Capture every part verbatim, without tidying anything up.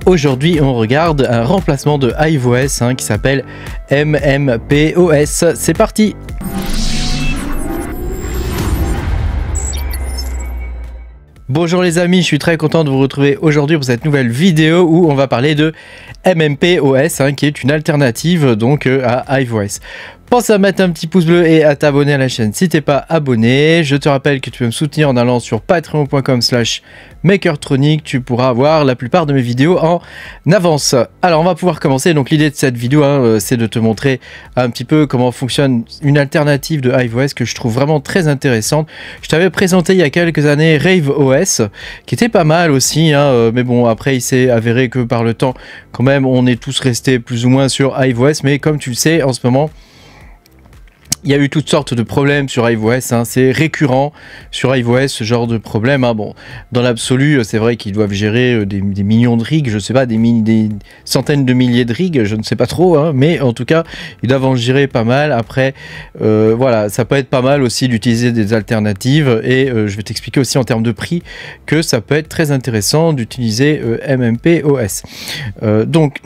Aujourd'hui, on regarde un remplacement de HiveOS hein, qui s'appelle M M P O S. C'est parti! Bonjour les amis, je suis très content de vous retrouver aujourd'hui pour cette nouvelle vidéo où on va parler de M M P O S hein, qui est une alternative donc à HiveOS. Pense à mettre un petit pouce bleu et à t'abonner à la chaîne si t'es pas abonné. Je te rappelle que tu peux me soutenir en allant sur patreon point com slash makertronic. Tu pourras voir la plupart de mes vidéos en avance. Alors on va pouvoir commencer. Donc l'idée de cette vidéo hein, c'est de te montrer un petit peu comment fonctionne une alternative de HiveOS que je trouve vraiment très intéressante. Je t'avais présenté il y a quelques années RaveOS qui était pas mal aussi hein, mais bon après il s'est avéré que par le temps quand même on est tous restés plus ou moins sur HiveOS, mais comme tu le sais en ce moment il y a eu toutes sortes de problèmes sur HiveOS, hein, c'est récurrent sur HiveOS ce genre de problème. Hein. Bon, dans l'absolu, c'est vrai qu'ils doivent gérer des, des millions de rigs, je sais pas, des, des centaines de milliers de rigs, je ne sais pas trop, hein, mais en tout cas, ils doivent en gérer pas mal. Après, euh, voilà, ça peut être pas mal aussi d'utiliser des alternatives et euh, je vais t'expliquer aussi en termes de prix que ça peut être très intéressant d'utiliser euh, M M P O S. Euh, donc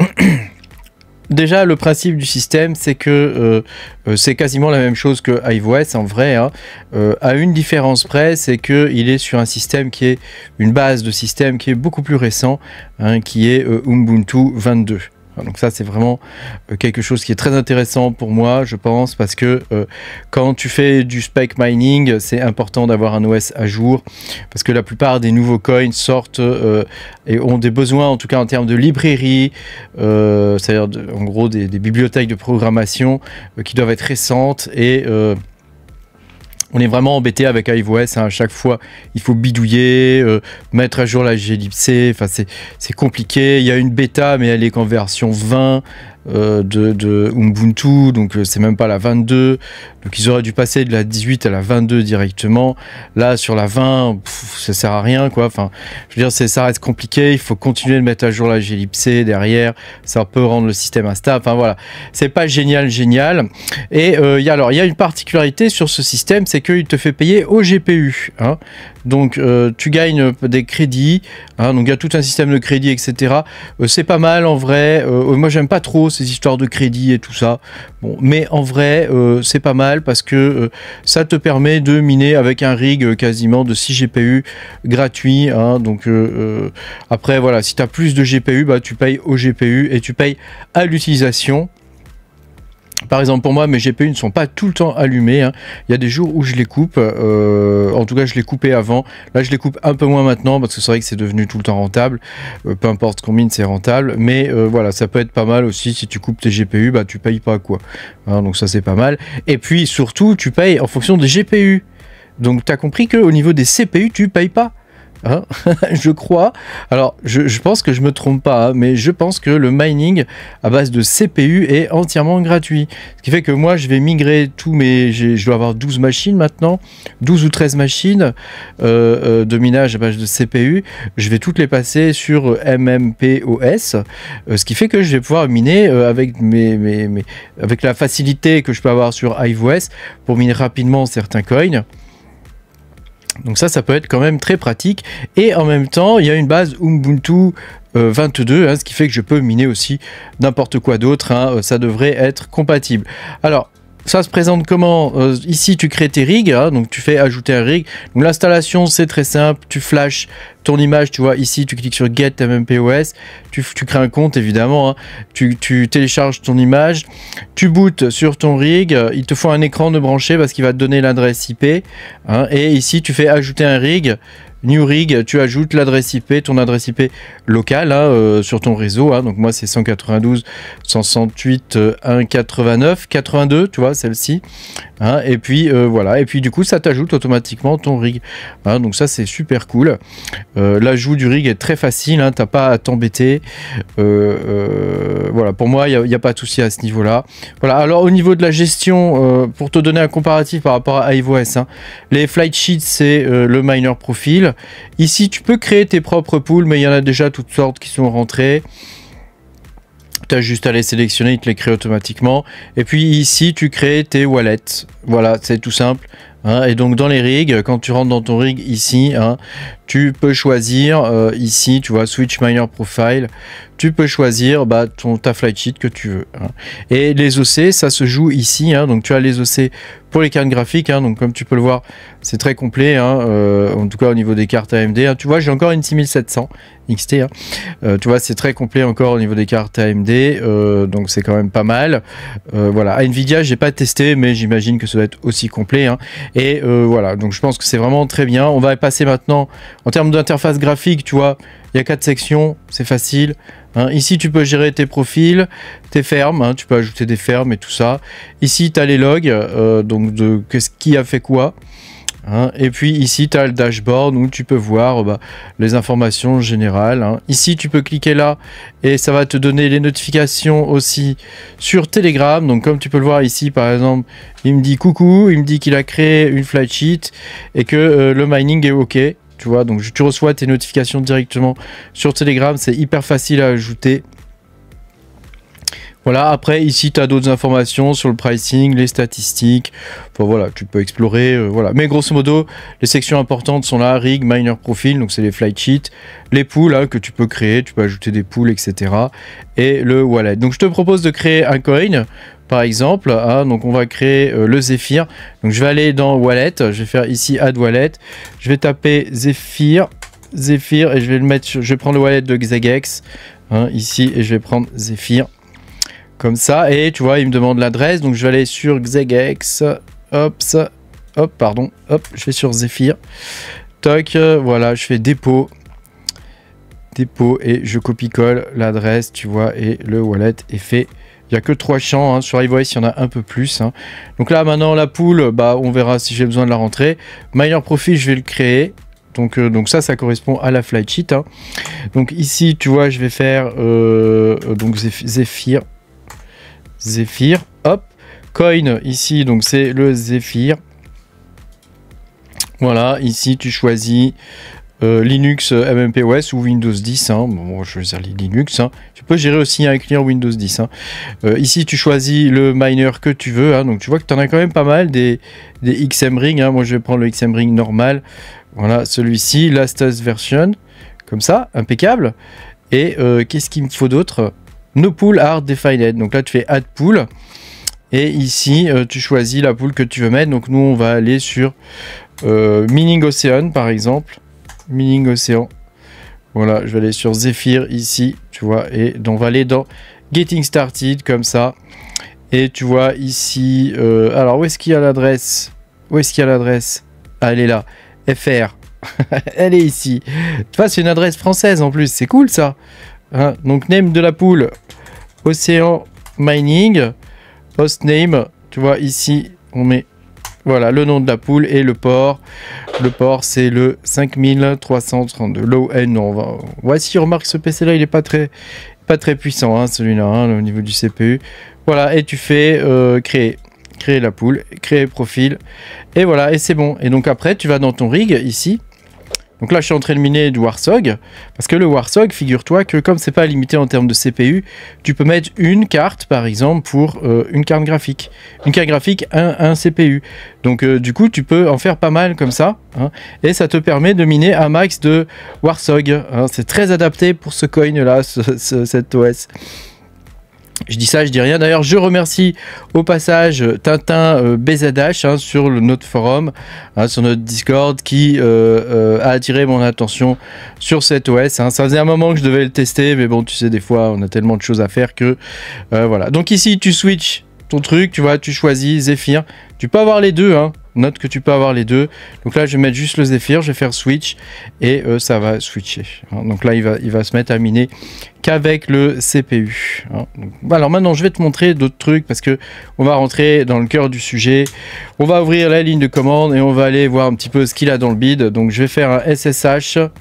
déjà, le principe du système, c'est que euh, euh, c'est quasiment la même chose que HiveOS en vrai, hein, euh, à une différence près, c'est qu'il est sur un système qui est une base de système qui est beaucoup plus récent, hein, qui est euh, Ubuntu vingt-deux. Donc ça c'est vraiment euh, quelque chose qui est très intéressant pour moi je pense parce que euh, quand tu fais du spec mining c'est important d'avoir un O S à jour parce que la plupart des nouveaux coins sortent euh, et ont des besoins en tout cas en termes de librairie, euh, c'est-à-dire en gros des, des bibliothèques de programmation euh, qui doivent être récentes et euh, on est vraiment embêté avec HiveOS, hein, à chaque fois il faut bidouiller, euh, mettre à jour la glibc, enfin c'est compliqué. Il y a une bêta mais elle est qu'en version vingt euh, de, de Ubuntu, donc euh, c'est même pas la vingt-deux, donc ils auraient dû passer de la dix-huit à la vingt-deux directement. Là sur la vingt, pff, ça sert à rien quoi, enfin je veux dire ça reste compliqué, il faut continuer de mettre à jour la glibc derrière, ça peut rendre le système instable, enfin voilà, c'est pas génial génial. Et euh, y a, alors il y a une particularité sur ce système, c'est qu'il te fait payer au G P U, hein. Donc euh, tu gagnes des crédits, hein, donc il y a tout un système de crédits, et cetera. Euh, c'est pas mal en vrai. Euh, moi j'aime pas trop ces histoires de crédits et tout ça. Bon, mais en vrai euh, c'est pas mal parce que euh, ça te permet de miner avec un rig euh, quasiment de six G P U gratuit. Hein, donc euh, euh, après voilà, si tu as plus de G P U, bah tu payes au G P U et tu payes à l'utilisation. Par exemple pour moi mes G P U ne sont pas tout le temps allumés, hein. Il y a des jours où je les coupe, euh, en tout cas je les coupais avant, là je les coupe un peu moins maintenant parce que c'est vrai que c'est devenu tout le temps rentable, euh, peu importe combien c'est rentable, mais euh, voilà ça peut être pas mal aussi si tu coupes tes G P U, bah tu payes pas quoi, hein, donc ça c'est pas mal, et puis surtout tu payes en fonction des G P U, donc tu as compris qu'au niveau des C P U tu payes pas. Hein je crois, alors je, je pense que je me trompe pas, hein, mais je pense que le mining à base de C P U est entièrement gratuit. Ce qui fait que moi je vais migrer tous mes, je dois avoir douze machines maintenant, douze ou treize machines euh, euh, de minage à base de C P U. Je vais toutes les passer sur M M P O S, euh, ce qui fait que je vais pouvoir miner euh, avec, mes, mes, mes, avec la facilité que je peux avoir sur HiveOS pour miner rapidement certains coins. Donc ça, ça peut être quand même très pratique. Et en même temps, il y a une base Ubuntu euh, vingt-deux, hein, ce qui fait que je peux miner aussi n'importe quoi d'autre. Hein, ça devrait être compatible. Alors, ça se présente comment? euh, Ici, tu crées tes rigs, hein, donc tu fais ajouter un rig. Donc l'installation, c'est très simple. Tu flashes ton image, tu vois, ici, tu cliques sur Get M M P O S. Tu, tu crées un compte, évidemment. Hein, tu, tu télécharges ton image. Tu bootes sur ton rig. Il te faut un écran de branché parce qu'il va te donner l'adresse I P. Hein, et ici, tu fais ajouter un rig. New rig, tu ajoutes l'adresse I P, ton adresse I P locale hein, euh, sur ton réseau. Hein, donc moi c'est cent quatre-vingt-douze, cent soixante-huit, un quatre-vingt-neuf, quatre-vingt-deux, tu vois celle-ci. Hein, et puis euh, voilà, et puis du coup ça t'ajoute automatiquement ton rig. Hein, donc ça c'est super cool. Euh, L'ajout du rig est très facile, hein, t'as pas à t'embêter. Euh, euh, voilà, pour moi il n'y a, a pas de souci à ce niveau-là. Voilà, alors au niveau de la gestion, euh, pour te donner un comparatif par rapport à HiveOS, hein, les flight sheets c'est euh, le miner profile. Ici, tu peux créer tes propres pools, mais il y en a déjà toutes sortes qui sont rentrées. Tu as juste à les sélectionner, il te les crée automatiquement. Et puis ici, tu crées tes wallets. Voilà, c'est tout simple. Hein, et donc dans les rigs, quand tu rentres dans ton rig ici, hein, tu peux choisir euh, ici, tu vois, Switch Miner Profile, tu peux choisir bah, ton, ta flight sheet que tu veux. Hein. Et les O C, ça se joue ici, hein, donc tu as les O C pour les cartes graphiques, hein, donc comme tu peux le voir, c'est très complet, hein, euh, en tout cas au niveau des cartes A M D. Hein. Tu vois, j'ai encore une six mille sept cents X T, hein. euh, tu vois, c'est très complet encore au niveau des cartes A M D, euh, donc c'est quand même pas mal. Euh, voilà, à Nvidia, j'ai pas testé, mais j'imagine que ça doit être aussi complet. Hein. Et euh, voilà, donc je pense que c'est vraiment très bien. On va passer maintenant en termes d'interface graphique, tu vois, il y a quatre sections, c'est facile. Hein. Ici, tu peux gérer tes profils, tes fermes, hein, tu peux ajouter des fermes et tout ça. Ici, tu as les logs, euh, donc de qu'est-ce qui a fait quoi. Hein. Et puis ici, tu as le dashboard où tu peux voir bah, les informations générales. Hein. Ici, tu peux cliquer là et ça va te donner les notifications aussi sur Telegram. Donc, comme tu peux le voir ici, par exemple, il me dit coucou, il me dit qu'il a créé une flight sheet et que euh, le mining est OK. Tu vois, donc tu reçois tes notifications directement sur Telegram, c'est hyper facile à ajouter. Voilà, après ici tu as d'autres informations sur le pricing, les statistiques, enfin voilà, tu peux explorer, euh, voilà. Mais grosso modo, les sections importantes sont là, rig, miner profile, donc c'est les flight sheets, les pools hein, que tu peux créer, tu peux ajouter des pools, et cetera. Et le wallet. Donc je te propose de créer un coin. Par exemple, hein, donc on va créer euh, le Zephyr. Donc je vais aller dans Wallet, je vais faire ici Add Wallet. Je vais taper Zephyr, Zephyr et je vais le mettre. Je vais prendre le wallet de Xegex hein, ici et je vais prendre Zephyr comme ça. Et tu vois, il me demande l'adresse, donc je vais aller sur Xegex. Hop, hop, pardon, hop, je vais sur Zephyr. Toc, voilà, je fais dépôt. Dépôt et je copie-colle l'adresse, tu vois, et le wallet est fait. Il n'y a que trois champs, hein. Sur iVoice, il y en a un peu plus. Hein. Donc là, maintenant, la pool, bah, on verra si j'ai besoin de la rentrer. Miner Profile, je vais le créer. Donc, euh, donc ça, ça correspond à la flight sheet. Hein. Donc ici, tu vois, je vais faire euh, donc Zephyr. Zephyr, hop. Coin, ici, donc c'est le Zephyr. Voilà, ici, tu choisis... Euh, Linux, M M P O S ou Windows dix. Hein. Bon, je vais choisir les Linux. Hein. Tu peux gérer aussi un client Windows dix. Hein. Euh, ici, tu choisis le miner que tu veux. Hein. Donc, tu vois que tu en as quand même pas mal des, des X M Ring. Hein. Moi, je vais prendre le X M Ring normal. Voilà, celui-ci, latest version. Comme ça, impeccable. Et euh, qu'est-ce qu'il me faut d'autre? No pool are defined. Donc là, tu fais add pool. Et ici, euh, tu choisis la pool que tu veux mettre. Donc, nous, on va aller sur euh, Mining Ocean, par exemple. Mining Océan. Voilà, je vais aller sur Zephyr ici, tu vois, et on va aller dans Getting Started comme ça. Et tu vois ici, euh, alors où est-ce qu'il y a l'adresse? Où est-ce qu'il y a l'adresse? Ah, elle est là, F R. Elle est ici. Tu vois, c'est une adresse française en plus, c'est cool ça. Hein, donc name de la pool, Océan Mining, hostname, tu vois ici, on met voilà le nom de la pool et le port. Le port c'est le cinq mille trois cent trente-deux. Low end, on va. Voici, remarque ce P C là, il est pas très, pas très puissant, hein, celui-là, hein, au niveau du C P U. Voilà, et tu fais euh, créer, créer la pool, créer profil, et voilà, et c'est bon. Et donc après, tu vas dans ton rig ici. Donc là, je suis en train de miner du Warsog, parce que le Warsog, figure-toi que comme c'est pas limité en termes de C P U, tu peux mettre une carte, par exemple, pour euh, une carte graphique. Une carte graphique, un, un C P U. Donc euh, du coup, tu peux en faire pas mal comme ça, hein, et ça te permet de miner un max de Warsog. Hein. C'est très adapté pour ce coin-là, ce, ce, cet O S. Je dis ça, je dis rien. D'ailleurs, je remercie au passage Tintin euh, B Z H hein, sur le, notre forum, hein, sur notre Discord, qui euh, euh, a attiré mon attention sur cet O S. Hein. Ça faisait un moment que je devais le tester, mais bon, tu sais, des fois, on a tellement de choses à faire que... Euh, voilà. Donc ici, tu switches ton truc, tu vois, tu choisis Zephyr. Tu peux avoir les deux, hein. Note que tu peux avoir les deux. Donc là, je vais mettre juste le Zephyr, je vais faire switch et euh, ça va switcher. Hein. Donc là, il va, il va se mettre à miner qu'avec le C P U. Hein. Donc, alors maintenant, je vais te montrer d'autres trucs parce que on va rentrer dans le cœur du sujet. On va ouvrir la ligne de commande et on va aller voir un petit peu ce qu'il a dans le bid. Donc je vais faire un S S H.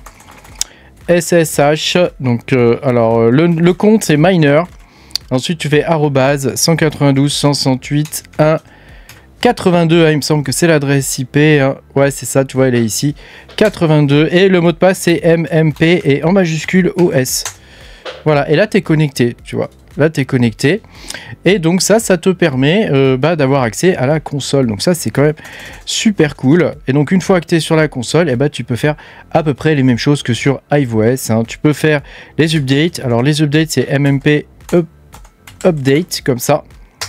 S S H. Donc euh, alors le, le compte c'est miner. Ensuite, tu fais arrobase cent quatre-vingt-douze cent soixante-huit un quatre-vingt-deux, hein, il me semble que c'est l'adresse I P. Hein. Ouais, c'est ça, tu vois, elle est ici. quatre-vingt-deux. Et le mot de passe, c'est M M P et en majuscule O S. Voilà, et là, tu es connecté, tu vois. là tu es connecté. Et donc ça, ça te permet euh, bah, d'avoir accès à la console. Donc ça, c'est quand même super cool. Et donc une fois que tu es sur la console, et bah, tu peux faire à peu près les mêmes choses que sur iOS. Hein. Tu peux faire les updates. Alors les updates, c'est M M P up, Update, comme ça.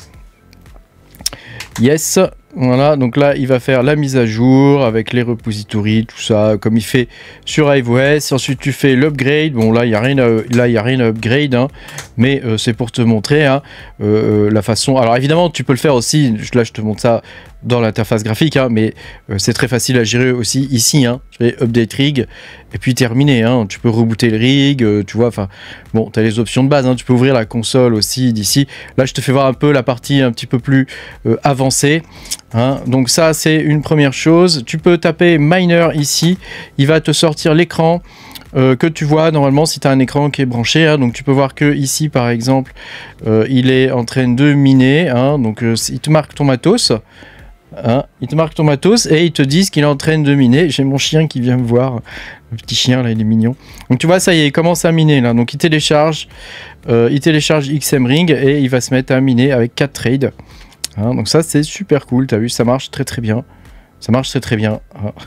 Yes. Voilà, donc là, il va faire la mise à jour avec les repositories, tout ça, comme il fait sur iOS. Ensuite, tu fais l'upgrade. Bon, là, il n'y a rien à, là, il y a rien à upgrade, hein, mais euh, c'est pour te montrer hein, euh, la façon. Alors, évidemment, tu peux le faire aussi. Là, je te montre ça dans l'interface graphique, hein, mais euh, c'est très facile à gérer aussi ici. Hein. Je fais update rig et puis terminé. Hein. Tu peux rebooter le rig, euh, tu vois. Enfin, bon, tu as les options de base. Hein. Tu peux ouvrir la console aussi d'ici. Là, je te fais voir un peu la partie un petit peu plus euh, avancée. Hein, donc ça c'est une première chose. Tu peux taper miner ici, il va te sortir l'écran euh, que tu vois normalement si tu as un écran qui est branché. Hein, donc tu peux voir que ici par exemple euh, il est en train de miner. Hein, donc euh, il te marque ton matos. Hein, il te marque ton matos et ils te disent qu'il est en train de miner. J'ai mon chien qui vient me voir. Le petit chien là, il est mignon. Donc tu vois, ça y est, il commence à miner là. Donc il télécharge, euh, il télécharge Xmring et il va se mettre à miner avec quatre trades. Hein, donc ça c'est super cool, t'as vu, ça marche très très bien. Ça marche très très bien.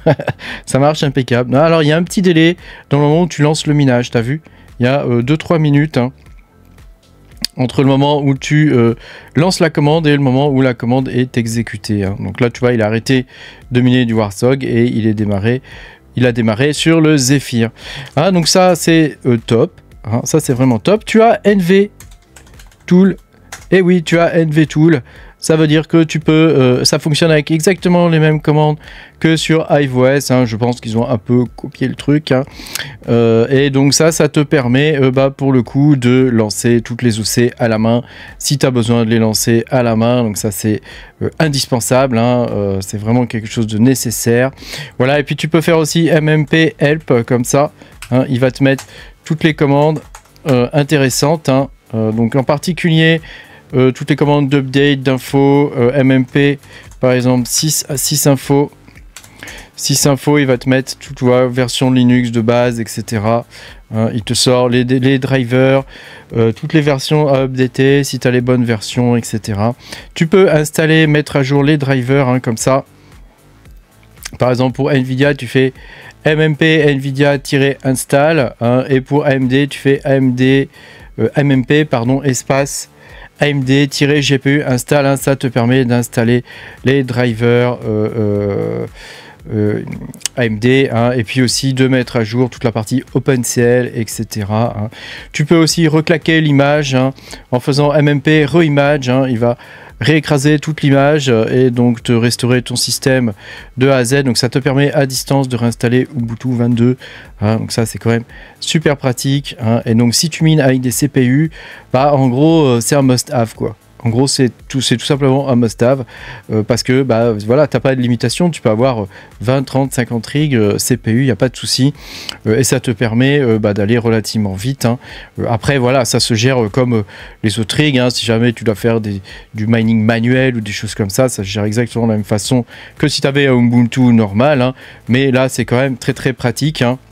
Ça marche impeccable. Alors il y a un petit délai dans le moment où tu lances le minage, t'as vu. Il y a euh, deux trois minutes hein, entre le moment où tu euh, lances la commande et le moment où la commande est exécutée. Hein. Donc là tu vois, il a arrêté de miner du Warthog et il est démarré. Il a démarré sur le Zephyr. Hein, donc ça c'est euh, top. Hein, ça c'est vraiment top. Tu as N V Tool. Et oui, tu as N V Tool. Ça veut dire que tu peux, euh, ça fonctionne avec exactement les mêmes commandes que sur iOS. Hein. Je pense qu'ils ont un peu copié le truc. Hein. Euh, et donc ça, ça te permet euh, bah, pour le coup de lancer toutes les O C à la main si tu as besoin de les lancer à la main. Donc ça, c'est euh, indispensable. Hein. Euh, c'est vraiment quelque chose de nécessaire. Voilà, et puis tu peux faire aussi M M P help comme ça. Hein. Il va te mettre toutes les commandes euh, intéressantes. Hein. Euh, donc en particulier... Euh, toutes les commandes d'update, d'infos, euh, M M P, par exemple six à six infos. six infos, il va te mettre toute tu vois, version Linux de base, et cetera. Hein, il te sort les, les drivers, euh, toutes les versions à updater, si tu as les bonnes versions, et cetera. Tu peux installer, mettre à jour les drivers, hein, comme ça. Par exemple, pour NVIDIA, tu fais M M P NVIDIA-install. Hein, et pour A M D, tu fais A M D, euh, M M P, pardon, espace. A M D-G P U install, hein, ça te permet d'installer les drivers euh, euh, euh, A M D hein, et puis aussi de mettre à jour toute la partie OpenCL, et cetera. Hein. Tu peux aussi reclaquer l'image hein, en faisant M M P reimage, hein, il va réécraser toute l'image et donc te restaurer ton système de A à Z. Donc ça te permet à distance de réinstaller Ubuntu vingt-deux. Hein, donc ça c'est quand même super pratique. Hein, et donc si tu mines avec des C P U, bah en gros c'est un must-have quoi. En gros, c'est tout, c'est tout simplement un must-have euh, parce que bah, voilà, tu n'as pas de limitation. Tu peux avoir vingt, trente, cinquante rigs euh, C P U, il n'y a pas de souci. Euh, et ça te permet euh, bah, d'aller relativement vite. Hein. Euh, après, voilà, ça se gère euh, comme euh, les autres rigs. Hein. Si jamais tu dois faire des, du mining manuel ou des choses comme ça, ça se gère exactement de la même façon que si tu avais un Ubuntu normal. Hein. Mais là, c'est quand même très très pratique. Hein.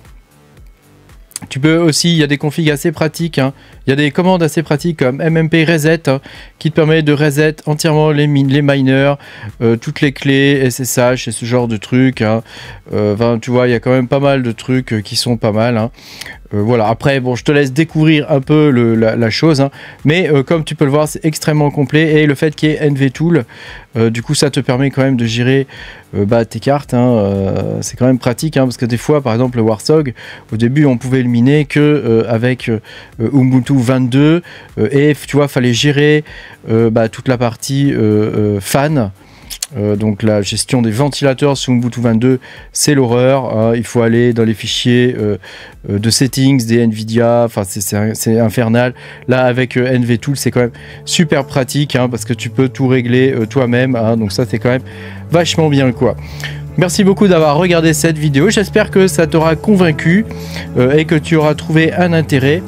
Tu peux aussi, il y a des configs assez pratiques, hein. Il y a des commandes assez pratiques comme M M P reset hein, qui te permet de reset entièrement les, les miners, euh, toutes les clés, S S H et ce genre de trucs. Hein. Euh, enfin, tu vois, il y a quand même pas mal de trucs euh, qui sont pas mal. Hein. Euh, voilà, après, bon, je te laisse découvrir un peu le, la, la chose, hein. Mais euh, comme tu peux le voir, c'est extrêmement complet. Et le fait qu'il y ait N V Tool, euh, du coup, ça te permet quand même de gérer euh, bah, tes cartes. Hein. Euh, c'est quand même pratique, hein, parce que des fois, par exemple, le Warthog, au début, on pouvait le miner que euh, avec euh, Ubuntu vingt-deux. Euh, et tu vois, fallait gérer euh, bah, toute la partie euh, euh, fan. Euh, donc la gestion des ventilateurs sous Ubuntu vingt-deux, c'est l'horreur. Hein. Il faut aller dans les fichiers euh, de settings des NVIDIA, enfin c'est infernal. Là avec euh, N V Tool, c'est quand même super pratique hein, parce que tu peux tout régler euh, toi-même. Hein. Donc ça c'est quand même vachement bien quoi. Merci beaucoup d'avoir regardé cette vidéo. J'espère que ça t'aura convaincu euh, et que tu auras trouvé un intérêt.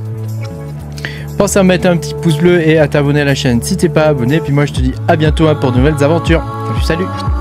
Pense à mettre un petit pouce bleu et à t'abonner à la chaîne si t'es pas abonné. Puis moi je te dis à bientôt hein, pour de nouvelles aventures. Salut, salut.